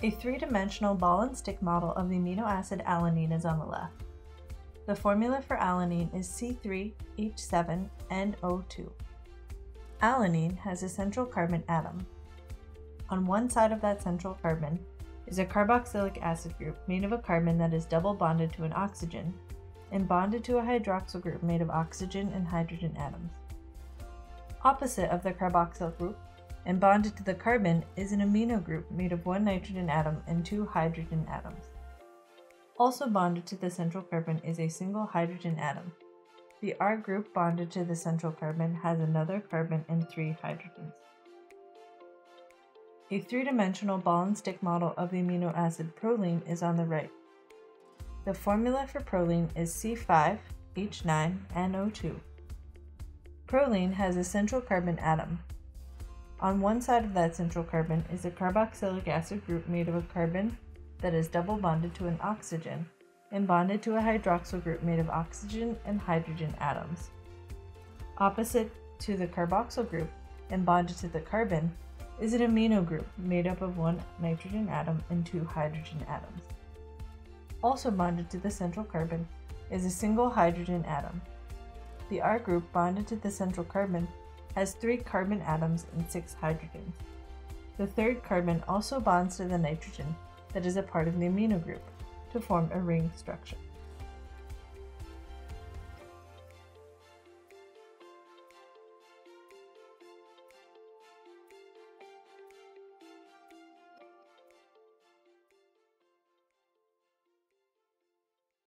A three-dimensional ball and stick model of the amino acid alanine is on the left. The formula for alanine is C3H7NO2. Alanine has a central carbon atom. On one side of that central carbon is a carboxylic acid group made of a carbon that is double bonded to an oxygen and bonded to a hydroxyl group made of oxygen and hydrogen atoms. Opposite of the carboxyl group and bonded to the carbon is an amino group made of one nitrogen atom and two hydrogen atoms. Also bonded to the central carbon is a single hydrogen atom. The R group bonded to the central carbon has another carbon and three hydrogens. A three-dimensional ball and stick model of the amino acid proline is on the right. The formula for proline is C5H9NO2. Proline has a central carbon atom. On one side of that central carbon is a carboxylic acid group made of a carbon that is double bonded to an oxygen and bonded to a hydroxyl group made of oxygen and hydrogen atoms. Opposite to the carboxyl group and bonded to the carbon is an amino group made up of one nitrogen atom and two hydrogen atoms. Also bonded to the central carbon is a single hydrogen atom. The R group bonded to the central carbon has three carbon atoms and six hydrogens. The third carbon also bonds to the nitrogen that is a part of the amino group to form a ring structure.